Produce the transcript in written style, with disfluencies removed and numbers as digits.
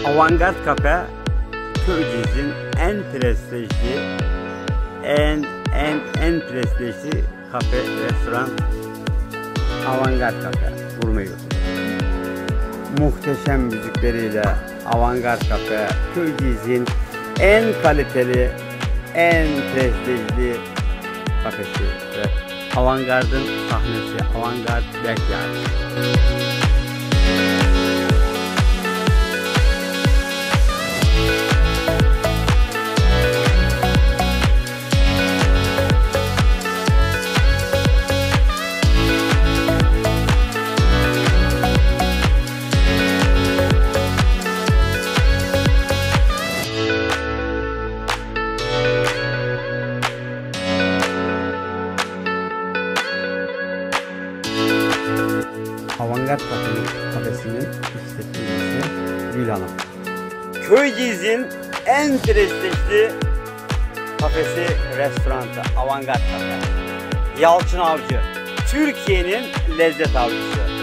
Avantgard Kafe, Köyceğiz'in en prestijli, en prestijli kafe, restoran. Avantgard Kafe, Gurme Yurdu. Muhteşem müzikleriyle Avantgard Kafe, Köyceğiz'in en kaliteli, en prestijli kafesi ve Avantgard'ın sahnesi, Avantgard Backyard. Avantgard Kafesi'nin işletmecisi Gül Hanım. Köyceğiz'in en prestijli kafesi, restoranı Avantgard Kafe. Yalçın Avcı, Türkiye'nin lezzet avcısı.